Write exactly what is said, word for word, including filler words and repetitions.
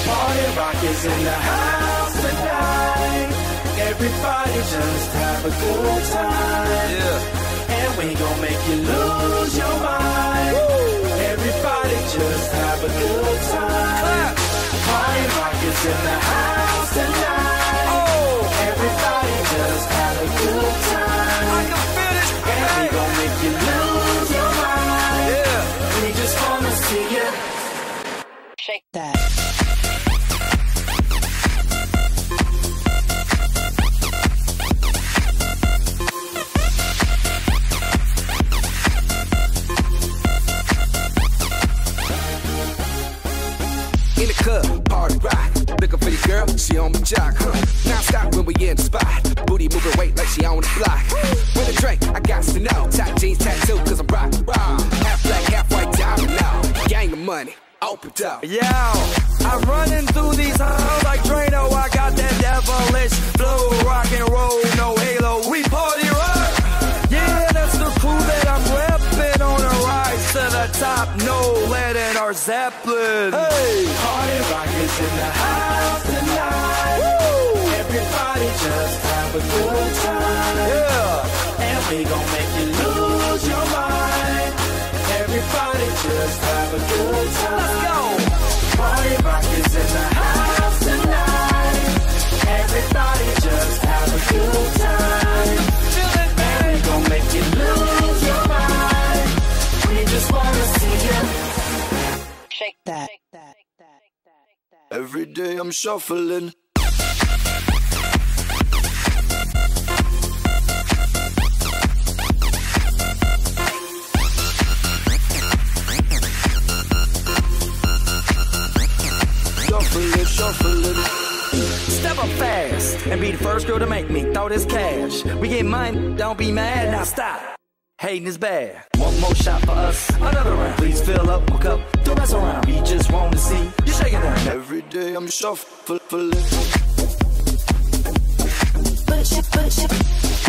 Party rock is in the house tonight. Everybody just have a good time. Yeah. And we gon' make you lose your mind. Woo. Everybody just have a good time. Clap. Party rock is in the house tonight. Oh. Everybody just have a good time. I can feel it. And we gon' make you lose your mind. Yeah. We just wanna see you shake that. In the club, party rock. Looking for your girl, she on my jock. Huh. Now stop when we in the spot. Booty moving weight like she on the block. With a drink, I got to know. Top jeans tattoo, cause I'm rock, rock. Half black, half white, diamond now. Gang of money, open up. Yo, I'm running through these halls like Drano. I got that devilish flow. Rock and roll, no halo. We party rock. Yeah, that's the crew that I'm repping on a rise to the top. No lead in our Zeppelin. Hey, party rock is in the house tonight. Woo. Everybody just have a good time. Yeah, and we gon' make you lose your mind. Everybody just have a good time. Let's go. Party rock is in the house tonight. Everybody just have a good time. And we gon' make you lose your mind. We just wanna see you shake that. Every day I'm shuffling. Shuffling, shuffling. Step up fast and be the first girl to make me throw this cash. We get mine, don't be mad, now stop. Hating is bad. One more shot for us, another round. Please fill up my cup, don't mess around. We just want to see you shaking that. Every day I'm shuffling. Push it, push it.